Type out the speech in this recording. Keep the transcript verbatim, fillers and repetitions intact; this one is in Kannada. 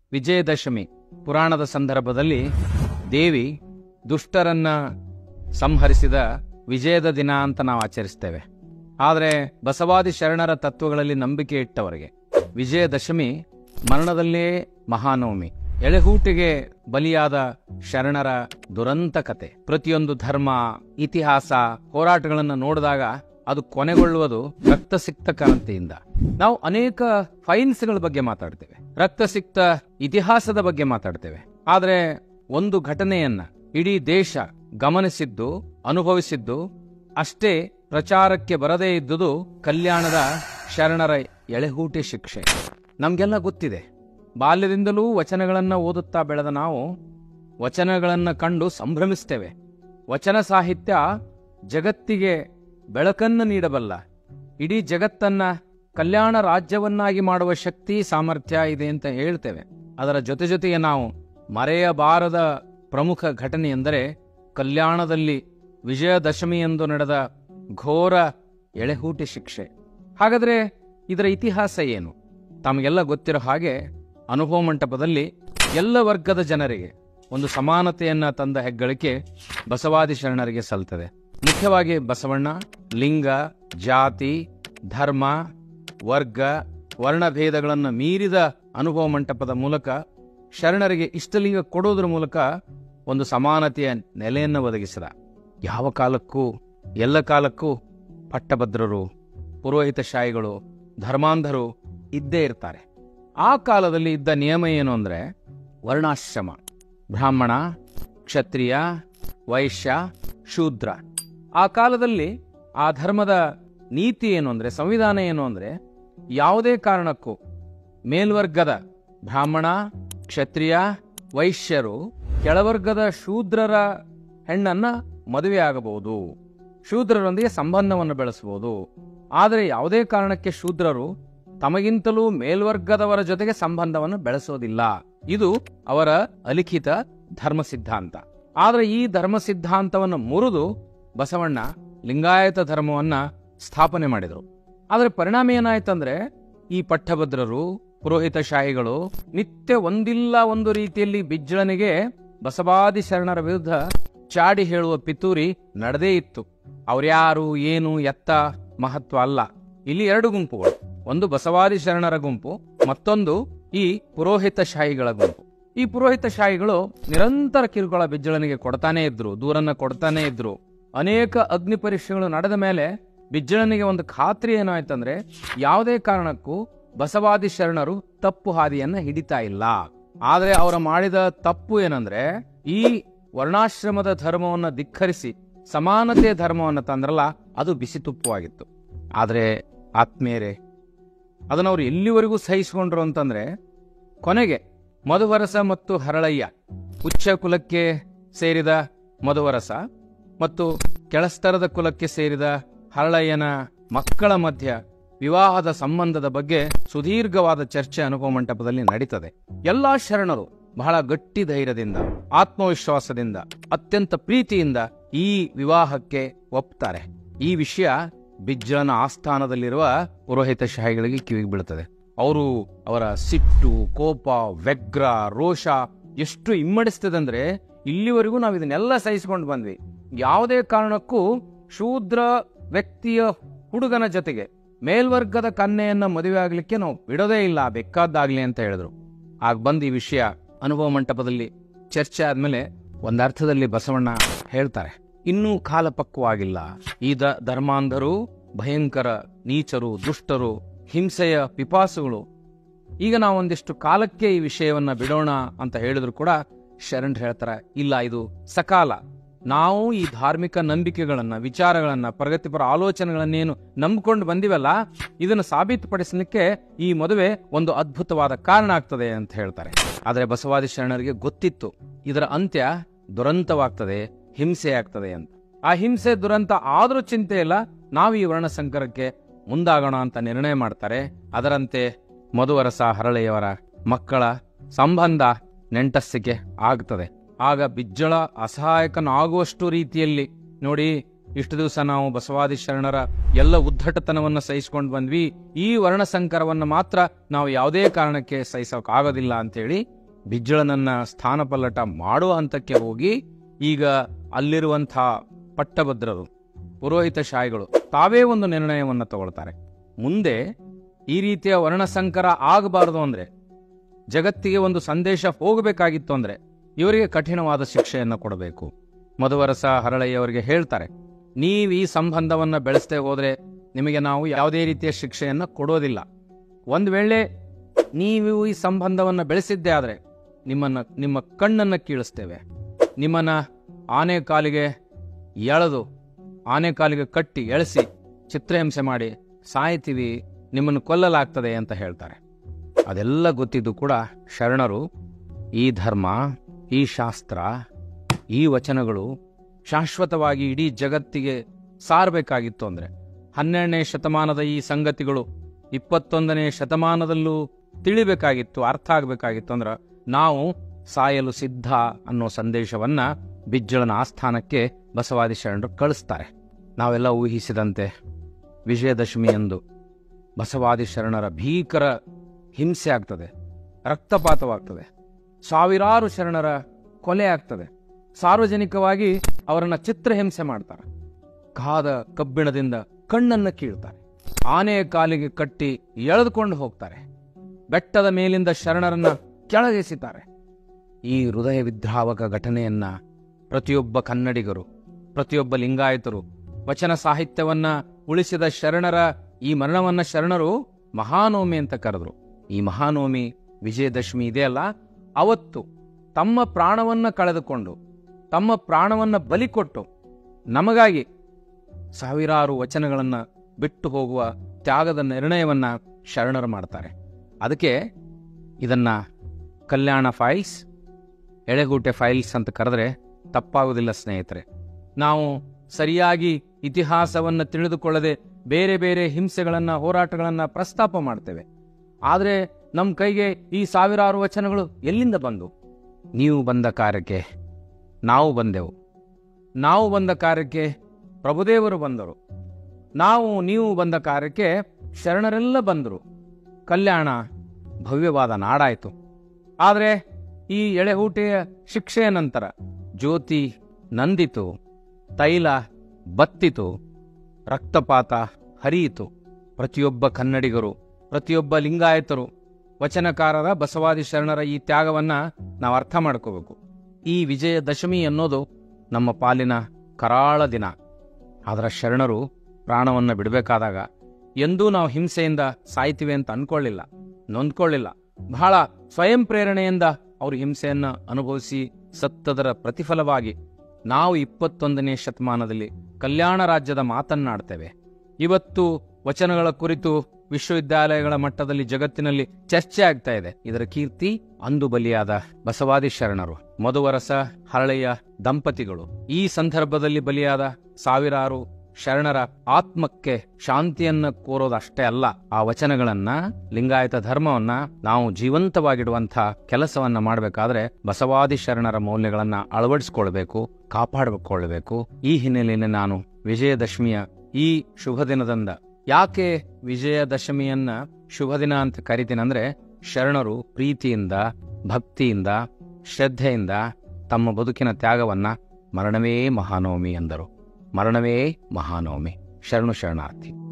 ವಿಜಯದಶಮಿ ಪುರಾಣದ ಸಂದರ್ಭದಲ್ಲಿ ದೇವಿ ದುಷ್ಟರನ್ನ ಸಂಹರಿಸಿದ ವಿಜಯದ ದಿನ ಅಂತ ನಾವು ಆಚರಿಸ್ತೇವೆ. ಆದರೆ ಬಸವಾದಿ ಶರಣರ ತತ್ವಗಳಲ್ಲಿ ನಂಬಿಕೆ ಇಟ್ಟವರಿಗೆ ವಿಜಯದಶಮಿ ಮರಣದಲ್ಲೇ ಮಹಾನವಮಿ. ಎಳೆಹೂಟಿಗೆ ಬಲಿಯಾದ ಶರಣರ ದುರಂತ ಕತೆ, ಪ್ರತಿಯೊಂದು ಧರ್ಮ, ಇತಿಹಾಸ, ಹೋರಾಟಗಳನ್ನು ನೋಡಿದಾಗ ಅದು ಕೊನೆಗೊಳ್ಳುವುದು ರಕ್ತಸಿಕ್ತ ಕ್ರಾಂತಿಯಿಂದ. ನಾವು ಅನೇಕ ಫೈನ್ಸ್ಗಳ ಬಗ್ಗೆ ಮಾತಾಡ್ತೇವೆ, ರಕ್ತಸಿಕ್ತ ಇತಿಹಾಸದ ಬಗ್ಗೆ ಮಾತಾಡ್ತೇವೆ. ಆದರೆ ಒಂದು ಘಟನೆಯನ್ನ ಇಡೀ ದೇಶ ಗಮನಿಸಿದ್ದು, ಅನುಭವಿಸಿದ್ದು, ಅಷ್ಟೇ ಪ್ರಚಾರಕ್ಕೆ ಬರದೇ ಇದ್ದುದು ಕಲ್ಯಾಣದ ಶರಣರ ಎಳೆಹೂಟಿ ಶಿಕ್ಷೆ. ನಮ್ಗೆಲ್ಲ ಗೊತ್ತಿದೆ. ಬಾಲ್ಯದಿಂದಲೂ ವಚನಗಳನ್ನ ಓದುತ್ತಾ ಬೆಳೆದ ನಾವು ವಚನಗಳನ್ನ ಕಂಡು ಸಂಭ್ರಮಿಸ್ತೇವೆ. ವಚನ ಸಾಹಿತ್ಯ ಜಗತ್ತಿಗೆ ಬೆಳಕನ್ನು ನೀಡಬಲ್ಲ, ಇಡೀ ಜಗತ್ತನ್ನ ಕಲ್ಯಾಣ ರಾಜ್ಯವನ್ನಾಗಿ ಮಾಡುವ ಶಕ್ತಿ, ಸಾಮರ್ಥ್ಯ ಇದೆ ಅಂತ ಹೇಳ್ತೇವೆ. ಅದರ ಜೊತೆ ಜೊತೆಗೆ ನಾವು ಮರೆಯಬಾರದ ಪ್ರಮುಖ ಘಟನೆ ಎಂದರೆ ಕಲ್ಯಾಣದಲ್ಲಿ ವಿಜಯದಶಮಿಯಂದು ನಡೆದ ಘೋರ ಎಳೆಹೂಟಿ ಶಿಕ್ಷೆ. ಹಾಗಾದ್ರೆ ಇದರ ಇತಿಹಾಸ ಏನು? ತಮಗೆಲ್ಲ ಗೊತ್ತಿರೋ ಹಾಗೆ ಅನುಭವ ಮಂಟಪದಲ್ಲಿ ಎಲ್ಲ ವರ್ಗದ ಜನರಿಗೆ ಒಂದು ಸಮಾನತೆಯನ್ನ ತಂದ ಹೆಗ್ಗಳಿಕೆ ಬಸವಾದಿ ಶರಣರಿಗೆ ಸಲ್ತದೆ. ಮುಖ್ಯವಾಗಿ ಬಸವಣ್ಣ ಲಿಂಗ, ಜಾತಿ, ಧರ್ಮ, ವರ್ಗ, ವರ್ಣಭೇದಗಳನ್ನು ಮೀರಿದ ಅನುಭವ ಮಂಟಪದ ಮೂಲಕ ಶರಣರಿಗೆ ಇಷ್ಟಲಿಂಗ ಕೊಡುವುದರ ಮೂಲಕ ಒಂದು ಸಮಾನತೆಯ ನೆಲೆಯನ್ನು ಒದಗಿಸಿದ. ಯಾವ ಕಾಲಕ್ಕೂ ಎಲ್ಲ ಕಾಲಕ್ಕೂ ಪಟ್ಟಭದ್ರರು, ಪುರೋಹಿತಶಾಹಿಗಳು, ಧರ್ಮಾಂಧರು ಇದ್ದೇ ಇರ್ತಾರೆ. ಆ ಕಾಲದಲ್ಲಿ ಇದ್ದ ನಿಯಮ ಏನು ಅಂದರೆ ವರ್ಣಾಶ್ರಮ, ಬ್ರಾಹ್ಮಣ, ಕ್ಷತ್ರಿಯ, ವೈಶ್ಯ, ಶೂದ್ರ. ಆ ಕಾಲದಲ್ಲಿ ಆ ಧರ್ಮದ ನೀತಿ ಏನು ಅಂದರೆ, ಸಂವಿಧಾನ ಏನು ಅಂದರೆ, ಯಾವುದೇ ಕಾರಣಕ್ಕೂ ಮೇಲ್ವರ್ಗದ ಬ್ರಾಹ್ಮಣ, ಕ್ಷತ್ರಿಯ, ವೈಶ್ಯರು ಕೆಳವರ್ಗದ ಶೂದ್ರರ ಹೆಣ್ಣನ್ನ ಮದುವೆ ಆಗಬಹುದು, ಶೂದ್ರರೊಂದಿಗೆ ಸಂಬಂಧವನ್ನು ಬೆಳೆಸಬಹುದು. ಆದರೆ ಯಾವುದೇ ಕಾರಣಕ್ಕೆ ಶೂದ್ರರು ತಮಗಿಂತಲೂ ಮೇಲ್ವರ್ಗದವರ ಜೊತೆಗೆ ಸಂಬಂಧವನ್ನು ಬೆಳೆಸೋದಿಲ್ಲ. ಇದು ಅವರ ಅಲಿಖಿತ ಧರ್ಮ ಸಿದ್ಧಾಂತ. ಆದರೆ ಈ ಧರ್ಮ ಸಿದ್ಧಾಂತವನ್ನು ಮುರಿದು ಬಸವಣ್ಣ ಲಿಂಗಾಯತ ಧರ್ಮವನ್ನ ಸ್ಥಾಪನೆ ಮಾಡಿದರು. ಆದರೆ ಪರಿಣಾಮ ಏನಾಯ್ತಂದ್ರೆ, ಈ ಪಟ್ಟಭದ್ರರು, ಪುರೋಹಿತಶಾಹಿಗಳು ನಿತ್ಯ ಒಂದಿಲ್ಲ ಒಂದು ರೀತಿಯಲ್ಲಿ ಬಿಜ್ಜಳನಿಗೆ ಬಸವಾದಿ ಶರಣರ ವಿರುದ್ಧ ಚಾಡಿ ಹೇಳುವ ಪಿತೂರಿ ನಡೆದೇ ಇತ್ತು. ಅವ್ರ್ಯಾರು, ಏನು, ಎತ್ತ ಮಹತ್ವ ಅಲ್ಲ. ಇಲ್ಲಿ ಎರಡು ಗುಂಪುಗಳು, ಒಂದು ಬಸವಾದಿ ಶರಣರ ಗುಂಪು, ಮತ್ತೊಂದು ಈ ಪುರೋಹಿತಶಾಹಿಗಳ ಗುಂಪು. ಈ ಪುರೋಹಿತಶಾಹಿಗಳು ನಿರಂತರ ಕಿರುಕುಳ ಬಿಜ್ಜಳನಿಗೆ ಕೊಡ್ತಾನೆ ಇದ್ರು, ದೂರನ್ನ ಕೊಡ್ತಾನೆ ಇದ್ರು. ಅನೇಕ ಅಗ್ನಿ ಪರೀಕ್ಷೆಗಳು ನಡೆದ ಮೇಲೆ ಬಿಜ್ಜಳನಿಗೆ ಒಂದು ಖಾತ್ರಿ ಏನಾಯ್ತಂದ್ರೆ, ಯಾವುದೇ ಕಾರಣಕ್ಕೂ ಬಸವಾದಿ ಶರಣರು ತಪ್ಪು ಹಾದಿಯನ್ನ ಹಿಡಿತಾ ಇಲ್ಲ. ಆದರೆ ಅವರ ಮಾಡಿದ ತಪ್ಪು ಏನಂದ್ರೆ, ಈ ವರ್ಣಾಶ್ರಮದ ಧರ್ಮವನ್ನು ಧಿಕ್ಕರಿಸಿ ಸಮಾನತೆ ಧರ್ಮವನ್ನು ತಂದ್ರಲ್ಲ, ಅದು ಬಿಸಿ ತುಪ್ಪವಾಗಿತ್ತು. ಆದರೆ ಆತ್ಮೀಯರೇ, ಅದನ್ನವರು ಎಲ್ಲಿವರೆಗೂ ಸಹಿಸಿಕೊಂಡ್ರು ಅಂತಂದ್ರೆ, ಕೊನೆಗೆ ಮಧುವರಸ ಮತ್ತು ಹರಳಯ್ಯ, ಉಚ್ಚ ಕುಲಕ್ಕೆ ಸೇರಿದ ಮಧುವರಸ ಮತ್ತು ಕೆಳಸ್ತರದ ಕುಲಕ್ಕೆ ಸೇರಿದ ಹರಳಯ್ಯನ ಮಕ್ಕಳ ಮಧ್ಯ ವಿವಾಹದ ಸಂಬಂಧದ ಬಗ್ಗೆ ಸುದೀರ್ಘವಾದ ಚರ್ಚೆ ಅನುಭವ ಮಂಟಪದಲ್ಲಿ ನಡೀತದೆ. ಎಲ್ಲಾ ಶರಣರು ಬಹಳ ಗಟ್ಟಿ ಧೈರ್ಯದಿಂದ, ಆತ್ಮವಿಶ್ವಾಸದಿಂದ, ಅತ್ಯಂತ ಪ್ರೀತಿಯಿಂದ ಈ ವಿವಾಹಕ್ಕೆ ಒಪ್ತಾರೆ. ಈ ವಿಷಯ ಬಿಜ್ಜಳನ ಆಸ್ಥಾನದಲ್ಲಿರುವ ಪುರೋಹಿತಶಾಹಿಗಳಿಗೆ ಕಿವಿಗೆ ಬೀಳುತ್ತದೆ. ಅವರು ಅವರ ಸಿಟ್ಟು, ಕೋಪ, ವ್ಯಗ್ರ, ರೋಷ ಎಷ್ಟು ಇಮ್ಮಡಿಸ್ತದಂದ್ರೆ, ಇಲ್ಲಿವರೆಗೂ ನಾವು ಇದನ್ನೆಲ್ಲ ಸಹಿಸಿಕೊಂಡು ಬಂದ್ವಿ, ಯಾವುದೇ ಕಾರಣಕ್ಕೂ ಶೂದ್ರ ವ್ಯಕ್ತಿಯ ಹುಡುಗನ ಜೊತೆಗೆ ಮೇಲ್ವರ್ಗದ ಕನ್ಯೆಯನ್ನ ಮದುವೆ ಆಗ್ಲಿಕ್ಕೆ ನಾವು ಬಿಡೋದೇ ಇಲ್ಲ, ಬೇಕಾದ್ದಾಗ್ಲಿ ಅಂತ ಹೇಳಿದ್ರು. ಆಗ ಬಂದು ಈ ವಿಷಯ ಅನುಭವ ಮಂಟಪದಲ್ಲಿ ಚರ್ಚೆ ಆದ್ಮೇಲೆ ಒಂದರ್ಥದಲ್ಲಿ ಬಸವಣ್ಣ ಹೇಳ್ತಾರೆ, ಇನ್ನೂ ಕಾಲ ಪಕ್ವವಾಗಿಲ್ಲ. ಈ ದ ಧರ್ಮಾಂಧರು ಭಯಂಕರ ನೀಚರು, ದುಷ್ಟರು, ಹಿಂಸೆಯ ಪಿಪಾಸುಗಳು. ಈಗ ನಾವೊಂದಿಷ್ಟು ಕಾಲಕ್ಕೆ ಈ ವಿಷಯವನ್ನ ಬಿಡೋಣ ಅಂತ ಹೇಳಿದ್ರು ಕೂಡ ಶರಣರು ಹೇಳ್ತಾರೆ, ಇಲ್ಲ, ಇದು ಸಕಾಲ. ನಾವು ಈ ಧಾರ್ಮಿಕ ನಂಬಿಕೆಗಳನ್ನ, ವಿಚಾರಗಳನ್ನ, ಪ್ರಗತಿಪರ ಆಲೋಚನೆಗಳನ್ನೇನು ನಂಬಿಕೊಂಡು ಬಂದಿವಲ್ಲ, ಇದನ್ನು ಸಾಬೀತುಪಡಿಸಲಿಕ್ಕೆ ಈ ಮದುವೆ ಒಂದು ಅದ್ಭುತವಾದ ಕಾರಣ ಆಗ್ತದೆ ಅಂತ ಹೇಳ್ತಾರೆ. ಆದರೆ ಬಸವಾದಿ ಶರಣರಿಗೆ ಗೊತ್ತಿತ್ತು, ಇದರ ಅಂತ್ಯ ದುರಂತವಾಗ್ತದೆ, ಹಿಂಸೆ ಆಗ್ತದೆ ಅಂತ. ಆ ಹಿಂಸೆ ದುರಂತ ಆದ್ರೂ ಚಿಂತೆ ಇಲ್ಲ, ನಾವು ಈ ವರ್ಣ ಸಂಕರಕ್ಕೆ ಮುಂದಾಗೋಣ ಅಂತ ನಿರ್ಣಯ ಮಾಡ್ತಾರೆ. ಅದರಂತೆ ಮಧುವರಸ ಹರಳೆಯವರ ಮಕ್ಕಳ ಸಂಬಂಧ ನೆಂಟಸ್ತಿಕೆ ಆಗ್ತದೆ. ಆಗ ಬಿಜ್ಜಳ ಅಸಹಾಯಕನಾಗುವಷ್ಟು ರೀತಿಯಲ್ಲಿ, ನೋಡಿ, ಇಷ್ಟು ದಿವಸ ನಾವು ಬಸವಾದಿ ಶರಣರ ಎಲ್ಲ ಉದ್ದಟತನವನ್ನು ಸಹಿಸಿಕೊಂಡು ಬಂದ್ವಿ, ಈ ವರ್ಣ ಸಂಕರವನ್ನು ಮಾತ್ರ ನಾವು ಯಾವುದೇ ಕಾರಣಕ್ಕೆ ಸಹಿಸೋಕೆ ಆಗೋದಿಲ್ಲ ಅಂತೇಳಿ ಬಿಜ್ಜಳನನ್ನ ಸ್ಥಾನಪಲ್ಲಟ ಮಾಡುವ ಹಂತಕ್ಕೆ ಹೋಗಿ ಈಗ ಅಲ್ಲಿರುವಂಥ ಪಟ್ಟಭದ್ರರು, ಪುರೋಹಿತ ಶಾಹಿಗಳು ತಾವೇ ಒಂದು ನಿರ್ಣಯವನ್ನು ತಗೊಳ್ತಾರೆ. ಮುಂದೆ ಈ ರೀತಿಯ ವರ್ಣಸಂಕರ ಆಗಬಾರದು ಅಂದರೆ, ಜಗತ್ತಿಗೆ ಒಂದು ಸಂದೇಶ ಹೋಗಬೇಕಾಗಿತ್ತು ಅಂದರೆ ಇವರಿಗೆ ಕಠಿಣವಾದ ಶಿಕ್ಷೆಯನ್ನು ಕೊಡಬೇಕು. ಮಧುವರಸ ಹರಳಯ್ಯವರಿಗೆ ಹೇಳ್ತಾರೆ, ನೀವು ಈ ಸಂಬಂಧವನ್ನು ಬೆಳೆಸದೆ ಹೋದರೆ ನಿಮಗೆ ನಾವು ಯಾವುದೇ ರೀತಿಯ ಶಿಕ್ಷೆಯನ್ನು ಕೊಡೋದಿಲ್ಲ. ಒಂದು ವೇಳೆ ನೀವು ಈ ಸಂಬಂಧವನ್ನು ಬೆಳೆಸಿದ್ದೇ ಆದರೆ ನಿಮ್ಮನ್ನು ನಿಮ್ಮ ಕಣ್ಣನ್ನು ಕೀಳಿಸ್ತೇವೆ, ನಿಮ್ಮನ್ನು ಆನೆ ಕಾಲಿಗೆ ಎಳೆದು ಆನೆ ಕಾಲಿಗೆ ಕಟ್ಟಿ ಎಳೆಸಿ ಚಿತ್ರಹಿಂಸೆ ಮಾಡಿ ಸಾಯ್ತೀವಿ, ನಿಮ್ಮನ್ನು ಕೊಲ್ಲಲಾಗ್ತದೆ ಅಂತ ಹೇಳ್ತಾರೆ. ಅದೆಲ್ಲ ಗೊತ್ತಿದ್ದು ಕೂಡ ಶರಣರು ಈ ಧರ್ಮ, ಈ ಶಾಸ್ತ್ರ, ಈ ವಚನಗಳು ಶಾಶ್ವತವಾಗಿ ಇಡೀ ಜಗತ್ತಿಗೆ ಸಾರಬೇಕಾಗಿತ್ತು ಅಂದರೆ, ಹನ್ನೆರಡನೇ ಶತಮಾನದ ಈ ಸಂಗತಿಗಳು ಇಪ್ಪತ್ತೊಂದನೇ ಶತಮಾನದಲ್ಲೂ ತಿಳಿಬೇಕಾಗಿತ್ತು, ಅರ್ಥ ಆಗಬೇಕಾಗಿತ್ತು ಅಂದ್ರೆ ನಾವು ಸಾಯಲು ಸಿದ್ಧ ಅನ್ನೋ ಸಂದೇಶವನ್ನು ಬಿಜ್ಜಳನ ಆಸ್ಥಾನಕ್ಕೆ ಬಸವಾದಿ ಶರಣರು ಕಳಿಸ್ತಾರೆ. ನಾವೆಲ್ಲ ಊಹಿಸಿದಂತೆ ವಿಜಯದಶಮಿಯಂದು ಬಸವಾದಿ ಶರಣರ ಭೀಕರ ಹಿಂಸೆ ಆಗ್ತದೆ, ರಕ್ತಪಾತವಾಗ್ತದೆ, ಸಾವಿರಾರು ಶರಣರ ಕೊಲೆ ಆಗ್ತದೆ, ಸಾರ್ವಜನಿಕವಾಗಿ ಅವರನ್ನು ಚಿತ್ರಹಿಂಸೆ ಮಾಡ್ತಾರೆ, ಕಾದ ಕಬ್ಬಿಣದಿಂದ ಕಣ್ಣನ್ನು ಕೀಳ್ತಾರೆ, ಆನೆಯ ಕಾಲಿಗೆ ಕಟ್ಟಿ ಎಳೆದುಕೊಂಡು ಹೋಗ್ತಾರೆ, ಬೆಟ್ಟದ ಮೇಲಿಂದ ಶರಣರನ್ನ ಕೆಳಗೆಸಿತಾರೆ. ಈ ಹೃದಯ ವಿದ್ರಾವಕ ಘಟನೆಯನ್ನ ಪ್ರತಿಯೊಬ್ಬ ಕನ್ನಡಿಗರು, ಪ್ರತಿಯೊಬ್ಬ ಲಿಂಗಾಯತರು, ವಚನ ಸಾಹಿತ್ಯವನ್ನ ಉಳಿಸಿದ ಶರಣರ ಈ ಮರಣವನ್ನ ಶರಣರು ಮಹಾನವಮಿ ಅಂತ ಕರೆದ್ರು. ಈ ಮಹಾನವಮಿ ವಿಜಯದಶಮಿ ಇದೆಯಲ್ಲ, ಅವತ್ತು ತಮ್ಮ ಪ್ರಾಣವನ್ನ ಕಳೆದುಕೊಂಡು, ತಮ್ಮ ಪ್ರಾಣವನ್ನ ಬಲಿ ಕೊಟ್ಟು ನಮಗಾಗಿ ಸಾವಿರಾರು ವಚನಗಳನ್ನು ಬಿಟ್ಟು ಹೋಗುವ ತ್ಯಾಗದ ನಿರ್ಣಯವನ್ನ ಶರಣರು ಮಾಡ್ತಾರೆ. ಅದಕ್ಕೆ ಇದನ್ನ ಕಲ್ಯಾಣ ಫೈಲ್ಸ್, ಎಳೆಗೂಟೆ ಫೈಲ್ಸ್ ಅಂತ ಕರೆದ್ರೆ ತಪ್ಪಾಗುವುದಿಲ್ಲ ಸ್ನೇಹಿತರೆ. ನಾವು ಸರಿಯಾಗಿ ಇತಿಹಾಸವನ್ನು ತಿಳಿದುಕೊಳ್ಳದೆ ಬೇರೆ ಬೇರೆ ಹಿಂಸೆಗಳನ್ನು, ಹೋರಾಟಗಳನ್ನು ಪ್ರಸ್ತಾಪ ಮಾಡ್ತೇವೆ. ಆದರೆ ನಮ್ಮ ಕೈಗೆ ಈ ಸಾವಿರಾರು ವಚನಗಳು ಎಲ್ಲಿಂದ ಬಂದು? ನೀವು ಬಂದ ಕಾರ್ಯಕ್ಕೆ ನಾವು ಬಂದೆವು, ನಾವು ಬಂದ ಕಾರ್ಯಕ್ಕೆ ಪ್ರಭುದೇವರು ಬಂದರು, ನಾವು ನೀವು ಬಂದ ಕಾರ್ಯಕ್ಕೆ ಶರಣರೆಲ್ಲ ಬಂದರು, ಕಲ್ಯಾಣ ಭವ್ಯವಾದ ನಾಡಾಯಿತು. ಆದರೆ ಈ ಎಳೆಹೂಟೆಯ ಶಿಕ್ಷೆಯ ನಂತರ ಜ್ಯೋತಿ ನಂದಿತು, ತೈಲ ಬತ್ತಿತು, ರಕ್ತಪಾತ ಹರಿಯಿತು. ಪ್ರತಿಯೊಬ್ಬ ಕನ್ನಡಿಗರು, ಪ್ರತಿಯೊಬ್ಬ ಲಿಂಗಾಯತರು, ವಚನಕಾರರ, ಬಸವಾದಿ ಶರಣರ ಈ ತ್ಯಾಗವನ್ನ ನಾವು ಅರ್ಥ ಮಾಡ್ಕೋಬೇಕು. ಈ ವಿಜಯದಶಮಿ ಅನ್ನೋದು ನಮ್ಮ ಪಾಲಿನ ಕರಾಳ ದಿನ. ಅದರ ಶರಣರು ಪ್ರಾಣವನ್ನು ಬಿಡಬೇಕಾದಾಗ ಎಂದೂ ನಾವು ಹಿಂಸೆಯಿಂದ ಸಾಯ್ತೀವಿ ಅಂತ ಅನ್ಕೊಳ್ಳಿಲ್ಲ, ನೊಂದ್ಕೊಳ್ಳಿಲ್ಲ. ಬಹಳ ಸ್ವಯಂ ಪ್ರೇರಣೆಯಿಂದ ಅವರು ಹಿಂಸೆಯನ್ನ ಅನುಭವಿಸಿ ಸತ್ತದರ ಪ್ರತಿಫಲವಾಗಿ ನಾವು ಇಪ್ಪತ್ತೊಂದನೇ ಶತಮಾನದಲ್ಲಿ ಕಲ್ಯಾಣ ರಾಜ್ಯದ ಮಾತನ್ನಾಡ್ತೇವೆ. ಇವತ್ತು ವಚನಗಳ ಕುರಿತು ವಿಶ್ವವಿದ್ಯಾಲಯಗಳ ಮಟ್ಟದಲ್ಲಿ ಜಗತ್ತಿನಲ್ಲಿ ಚರ್ಚೆ ಆಗ್ತಾ ಇದೆ. ಇದರ ಕೀರ್ತಿ ಅಂದು ಬಲಿಯಾದ ಬಸವಾದಿ ಶರಣರು, ಮಧುವರಸ ಹರಳಯ್ಯ ದಂಪತಿಗಳು, ಈ ಸಂದರ್ಭದಲ್ಲಿ ಬಲಿಯಾದ ಸಾವಿರಾರು ಶರಣರ ಆತ್ಮಕ್ಕೆ ಶಾಂತಿಯನ್ನ ಕೋರೋದಷ್ಟೇ ಅಲ್ಲ, ಆ ವಚನಗಳನ್ನ, ಲಿಂಗಾಯತ ಧರ್ಮವನ್ನ ನಾವು ಜೀವಂತವಾಗಿಡುವಂಥ ಕೆಲಸವನ್ನ ಮಾಡಬೇಕಾದ್ರೆ ಬಸವಾದಿ ಶರಣರ ಮೌಲ್ಯಗಳನ್ನ ಅಳವಡಿಸಿಕೊಳ್ಬೇಕು, ಕಾಪಾಡಿಕೊಳ್ಳಬೇಕು. ಈ ಹಿನ್ನೆಲೆಯಲ್ಲಿ ನಾನು ವಿಜಯದಶಮಿಯ ಈ ಶುಭ ದಿನದಿಂದ, ಯಾಕೆ ವಿಜಯದಶಮಿಯನ್ನ ಶುಭ ದಿನ ಅಂತ ಕರಿತೀನಂದ್ರೆ, ಶರಣರು ಪ್ರೀತಿಯಿಂದ, ಭಕ್ತಿಯಿಂದ, ಶ್ರದ್ಧೆಯಿಂದ ತಮ್ಮ ಬದುಕಿನ ತ್ಯಾಗವನ್ನ ಮರಣವೇ ಮಹಾನವಮಿ ಎಂದರು. ಮರಣವೇ ಮಹಾನವಮಿ. ಶರಣು ಶರಣಾರ್ಥಿ.